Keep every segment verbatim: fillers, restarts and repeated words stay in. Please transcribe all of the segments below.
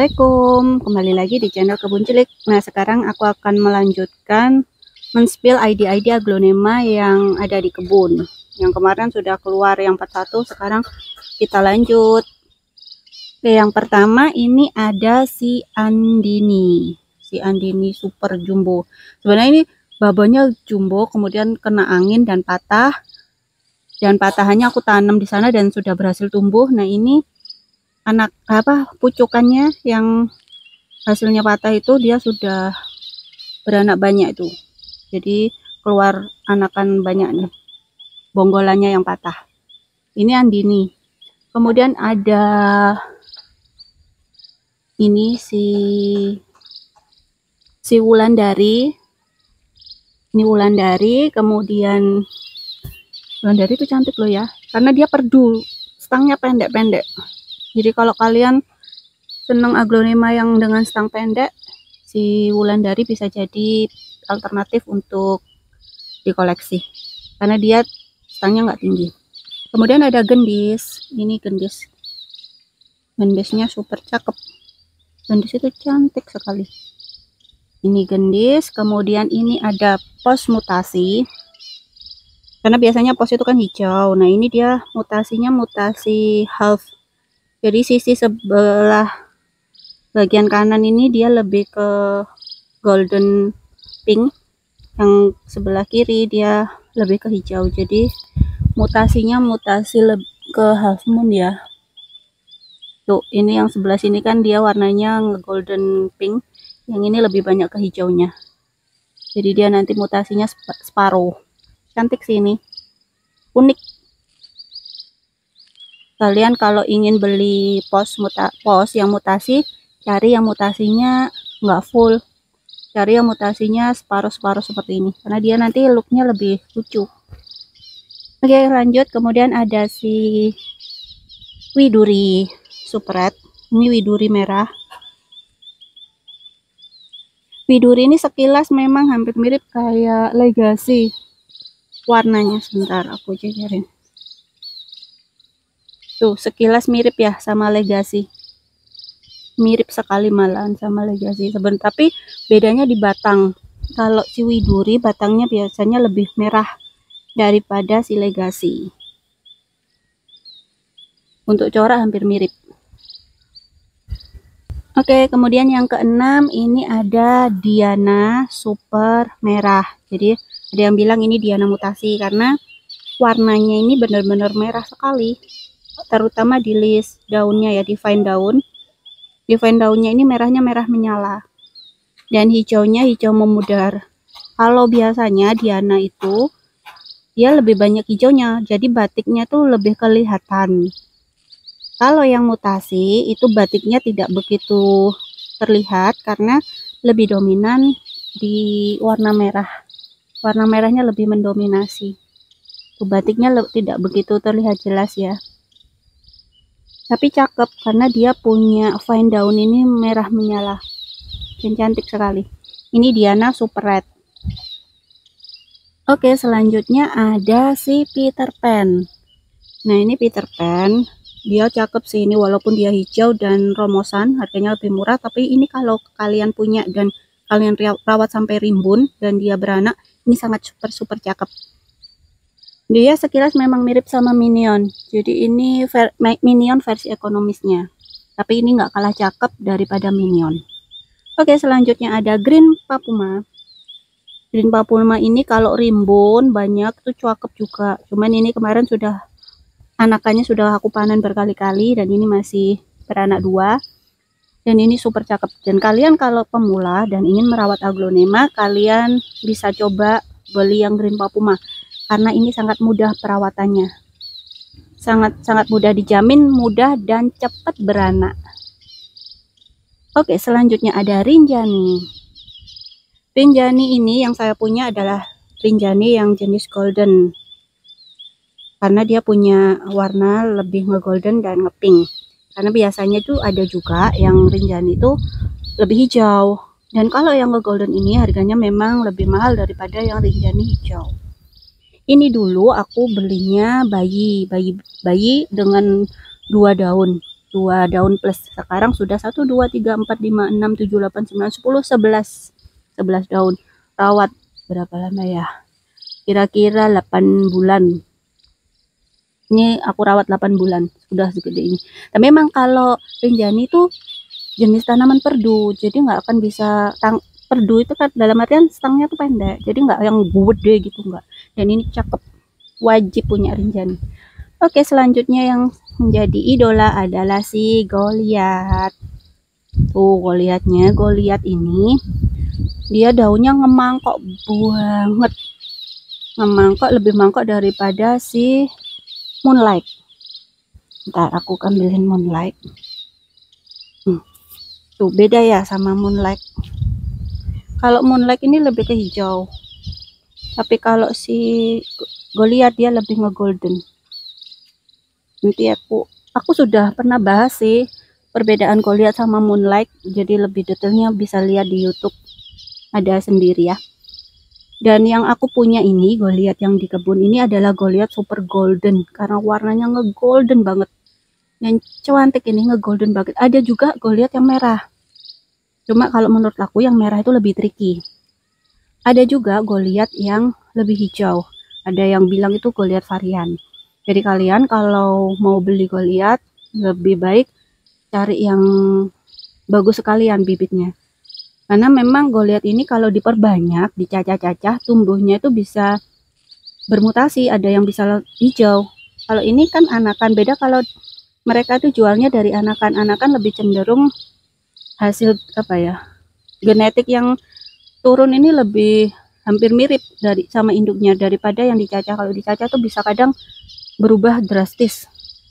Assalamualaikum, kembali lagi di channel Kebun Cilik. Nah, sekarang aku akan melanjutkan men-spill I D-I D aglonema yang ada di kebun. Yang kemarin sudah keluar yang empat puluh satu, sekarang kita lanjut. Oke, yang pertama ini ada si Andini. Si Andini super jumbo. Sebenarnya ini babanya jumbo, kemudian kena angin dan patah. Dan patahannya aku tanam di sana dan sudah berhasil tumbuh. Nah, ini anak apa pucukannya yang hasilnya patah itu dia sudah beranak banyak itu, jadi keluar anakan banyak nih bonggolannya yang patah. Ini Andini. Kemudian ada ini si si Wulandari. Ini Wulandari. Kemudian Wulandari itu cantik loh ya, karena dia perdu, stangnya pendek-pendek. Jadi kalau kalian seneng aglonema yang dengan stang pendek, si Wulandari bisa jadi alternatif untuk dikoleksi karena dia stangnya nggak tinggi. Kemudian ada gendis. Ini gendis, gendisnya super cakep. Gendis itu cantik sekali. Ini gendis. Kemudian ini ada pos mutasi, karena biasanya pos itu kan hijau. Nah, ini dia mutasinya mutasi half. Jadi sisi sebelah bagian kanan ini dia lebih ke golden pink, yang sebelah kiri dia lebih ke hijau. Jadi mutasinya mutasi lebih ke half moon ya. Tuh, ini yang sebelah sini kan dia warnanya golden pink, yang ini lebih banyak ke hijaunya. Jadi dia nanti mutasinya separuh. Cantik sih ini, unik. Kalian kalau ingin beli pos muta pos yang mutasi, cari yang mutasinya nggak full, cari yang mutasinya separuh-separuh seperti ini, karena dia nanti looknya lebih lucu. Oke, lanjut. Kemudian ada si Widuri super red. Ini Widuri merah. Widuri ini sekilas memang hampir mirip kayak Legacy warnanya. Sebentar aku jajarin. Tuh, sekilas mirip ya sama Legacy. Mirip sekali malahan sama Legacy sebenarnya, tapi bedanya di batang. Kalau si Widuri batangnya biasanya lebih merah daripada si Legacy. Untuk corak hampir mirip. Oke, kemudian yang keenam ini ada Diana super merah. Jadi ada yang bilang ini Diana mutasi karena warnanya ini benar-benar merah sekali, terutama di list daunnya ya, di vine daun. Di vine daunnya ini merahnya merah menyala dan hijaunya hijau memudar. Kalau biasanya Diana itu dia lebih banyak hijaunya, jadi batiknya tuh lebih kelihatan. Kalau yang mutasi itu batiknya tidak begitu terlihat karena lebih dominan di warna merah. Warna merahnya lebih mendominasi. Tuh, batiknya tidak begitu terlihat jelas ya. Tapi cakep karena dia punya vine daun ini merah menyala dan cantik sekali. Ini Diana super red. Oke, selanjutnya ada si Peter Pan. Nah, ini Peter Pan, dia cakep sih ini, walaupun dia hijau dan romosan, harganya lebih murah. Tapi ini kalau kalian punya dan kalian rawat sampai rimbun dan dia beranak, ini sangat super super cakep. Dia sekilas memang mirip sama Minion, jadi ini ver Minion versi ekonomisnya, tapi ini nggak kalah cakep daripada Minion. Oke, selanjutnya ada Green Papuma. Green Papuma ini kalau rimbun banyak tuh cakep juga, cuman ini kemarin sudah anakannya sudah aku panen berkali-kali dan ini masih beranak dua, dan ini super cakep. Dan kalian kalau pemula dan ingin merawat aglonema, kalian bisa coba beli yang Green Papuma karena ini sangat mudah perawatannya, sangat sangat mudah, dijamin mudah dan cepat beranak. Oke, selanjutnya ada Rinjani. Rinjani ini yang saya punya adalah Rinjani yang jenis golden, karena dia punya warna lebih nge-golden dan nge-pink. Karena biasanya tuh ada juga yang Rinjani itu lebih hijau, dan kalau yang nge-golden ini harganya memang lebih mahal daripada yang Rinjani hijau. Ini dulu aku belinya bayi, bayi, bayi dengan dua daun. dua daun plus. Sekarang sudah satu, dua, tiga, empat, lima, enam, tujuh, delapan, sembilan, sepuluh, sebelas. sebelas daun. Rawat berapa lama ya? Kira-kira delapan bulan. Ini aku rawat delapan bulan. Sudah segede ini. Tapi memang kalau rinjani itu jenis tanaman perdu. Jadi nggak akan bisa tang perdu itu kan dalam artian stangnya tuh pendek. Jadi nggak yang gede gitu nggak. Dan ini cakep. Wajib punya rinjani. Oke, selanjutnya yang menjadi idola adalah si Goliath. Tuh, Goliathnya, Goliath ini dia daunnya ngemangkok banget. Ngemangkok lebih mangkok daripada si Moonlight. Ntar aku ambilin Moonlight. Hmm. Tuh, beda ya sama Moonlight. Kalau Moonlight ini lebih ke hijau. Tapi kalau si Goliath dia lebih nge-golden. Nanti aku aku sudah pernah bahas sih perbedaan Goliath sama Moonlight, jadi lebih detailnya bisa lihat di YouTube, ada sendiri ya. Dan yang aku punya ini Goliath yang di kebun ini adalah Goliath super golden karena warnanya nge-golden banget. Yang cantik ini nge-golden banget. Ada juga Goliath yang merah. Cuma kalau menurut aku yang merah itu lebih tricky. Ada juga Goliath yang lebih hijau. Ada yang bilang itu Goliath varian. Jadi kalian kalau mau beli Goliath lebih baik cari yang bagus sekalian bibitnya. Karena memang Goliath ini kalau diperbanyak, dicacah-cacah, tumbuhnya itu bisa bermutasi, ada yang bisa hijau. Kalau ini kan anakan, beda kalau mereka itu jualnya dari anakan. Anakan lebih cenderung hasil apa ya? Genetik yang turun ini lebih hampir mirip dari sama induknya daripada yang dicacah. Kalau dicacah tuh bisa kadang berubah drastis.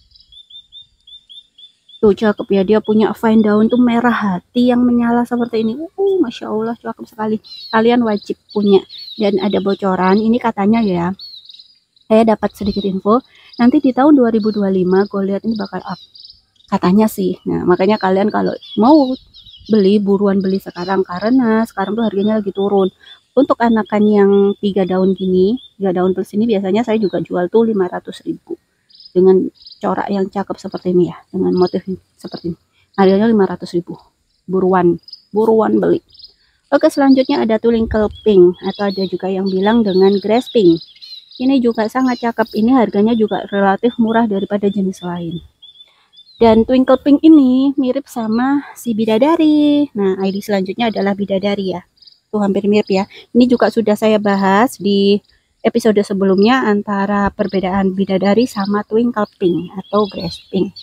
Tuh cakep ya, dia punya vine daun tuh merah hati yang menyala seperti ini. Uh, Masya Allah cakep sekali. Kalian wajib punya. Dan ada bocoran, ini katanya ya, saya dapat sedikit info, nanti di tahun dua ribu dua puluh lima Goliath ini bakal up. Katanya sih. Nah, makanya kalian kalau mau beli, buruan beli sekarang karena sekarang tuh harganya lagi turun. Untuk anakan yang tiga daun gini, tiga daun plus ini biasanya saya juga jual tuh lima ratus ribu. Dengan corak yang cakep seperti ini ya, dengan motif seperti ini. Harganya lima ratus ribu. Buruan, buruan beli. Oke, selanjutnya ada twinkle pink atau ada juga yang bilang dengan grass pink. Ini juga sangat cakep. Ini harganya juga relatif murah daripada jenis lain. Dan twinkle pink ini mirip sama si bidadari. Nah, I D selanjutnya adalah bidadari ya. Tuh hampir mirip ya. Ini juga sudah saya bahas di episode sebelumnya antara perbedaan bidadari sama twinkle pink atau grass pink.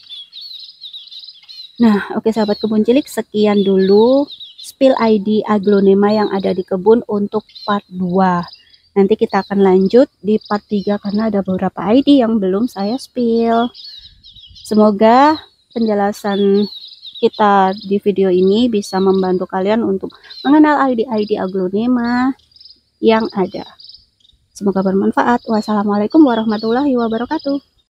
Nah, oke sahabat kebun cilik, sekian dulu spill I D aglonema yang ada di kebun untuk part dua. Nanti kita akan lanjut di part tiga karena ada beberapa I D yang belum saya spill. Semoga penjelasan kita di video ini bisa membantu kalian untuk mengenal I D-I D aglonema yang ada. Semoga bermanfaat. Wassalamualaikum warahmatullahi wabarakatuh.